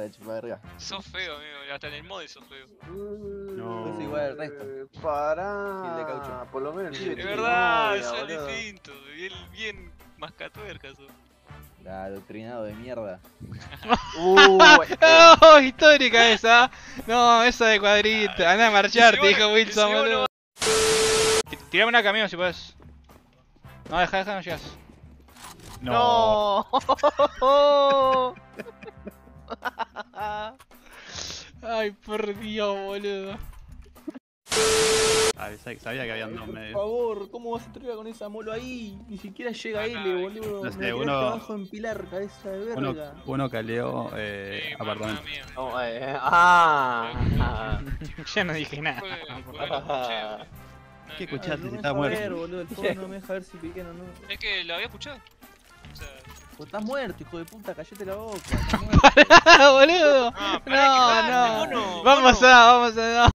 de chupaverga. Sos feo, amigo. Hasta en el mod sos feo. No. Es igual al resto. Gil de Pará. caucho. Por lo menos. Es verdad, sos distinto. Bien mascatuerca sos. La adoctrinado de mierda. ¡Oh, histórica esa! No, esa de cuadrito. Anda a marchar, te dijo Wilson, boludo. Tirame una camino si podés. No, deja, no llegas. No. Ay, por Dios, boludo. Sabía que habían dos Por medios. favor, ¿cómo vas a entregar con esa molo ahí? Ni siquiera llega L, boludo. No sé, Me la uno- tiraste abajo en pilar, cabeza de verga. Uno caleó Mamá apartamento. mía. Ya no dije nada. ¿Qué Ay, escuchaste no si me estás deja ver, muerto? boludo. El juego no me deja ver si piquen o no. Es que lo había escuchado. O sea, Pues estás muerto, hijo de puta, callate la boca. ¡Ah, boludo! pará, No, que no. mono, Vamos mono. a, no.